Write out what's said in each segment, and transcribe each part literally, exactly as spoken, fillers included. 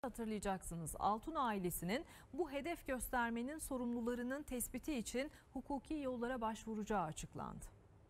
Hatırlayacaksınız, Altun ailesinin bu hedef göstermenin sorumlularının tespiti için hukuki yollara başvuracağı açıklandı.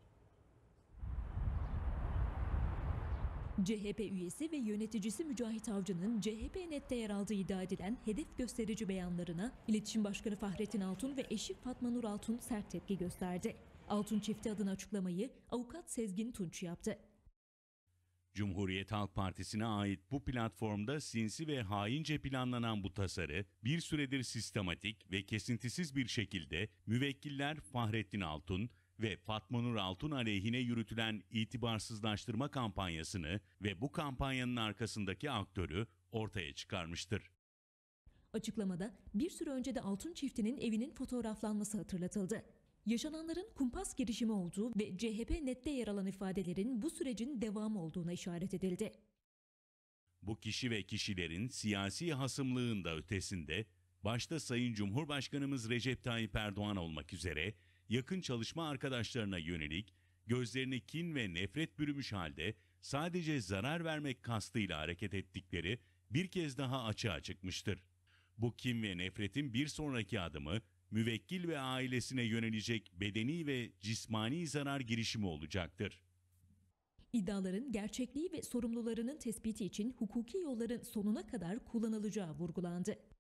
C H P üyesi ve yöneticisi Mücahit Avcı'nın C H P nokta net'te yer aldığı iddia edilen hedef gösterici beyanlarına İletişim Başkanı Fahrettin Altun ve eşi Fatma Nur Altun sert tepki gösterdi. Altun çifti adına açıklamayı avukat Sezgin Tunç yaptı. Cumhuriyet Halk Partisi'ne ait bu platformda sinsi ve haince planlanan bu tasarı bir süredir sistematik ve kesintisiz bir şekilde müvekkiller Fahrettin Altun ve Fatma Nur Altun aleyhine yürütülen itibarsızlaştırma kampanyasını ve bu kampanyanın arkasındaki aktörü ortaya çıkarmıştır. Açıklamada bir süre önce de Altun çiftinin evinin fotoğraflanması hatırlatıldı. Yaşananların kumpas girişimi olduğu ve C H P nokta net'te yer alan ifadelerin bu sürecin devamı olduğuna işaret edildi. Bu kişi ve kişilerin siyasi hasımlığın da ötesinde, başta Sayın Cumhurbaşkanımız Recep Tayyip Erdoğan olmak üzere yakın çalışma arkadaşlarına yönelik gözlerini kin ve nefret bürümüş halde sadece zarar vermek kastıyla hareket ettikleri bir kez daha açığa çıkmıştır. Bu kin ve nefretin bir sonraki adımı müvekkil ve ailesine yönelecek bedeni ve cismani zarar girişimi olacaktır. İddiaların gerçekliği ve sorumlularının tespiti için hukuki yolların sonuna kadar kullanılacağı vurgulandı.